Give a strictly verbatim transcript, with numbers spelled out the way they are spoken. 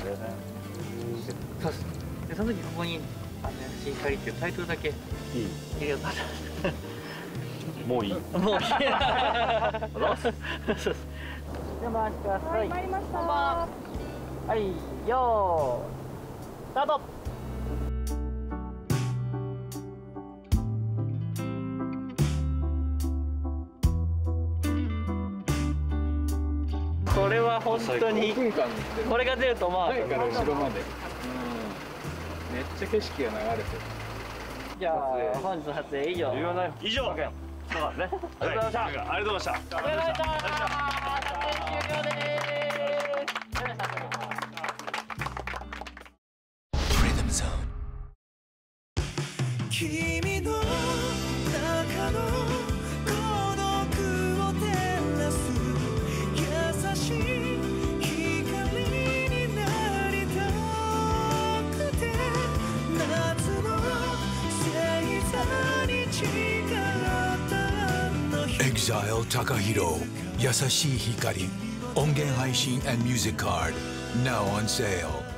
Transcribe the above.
よね。 そうです。でその時ここに「あの優しい光」っていうタイトルだけいい。 入れようと思って。 もういい。 もういい。そうです。では回してください。 はい、参りました。 はい、よースタート。これは本当にこれが出ると思わなかった。 前から後ろまで。うん。めっちゃ景色が流れてる。 じゃあ本日の撮影以上。 重要だよ。 以上。そうだね。ありがとうございました。ありがとうございました。 ありがとうございました。撮影終了です。 君の中の孤独を照らす優しい光になりたくて夏の星座に誓ったの日 EXILE TAKAHIRO 優しい光音源配信 and music card now on sale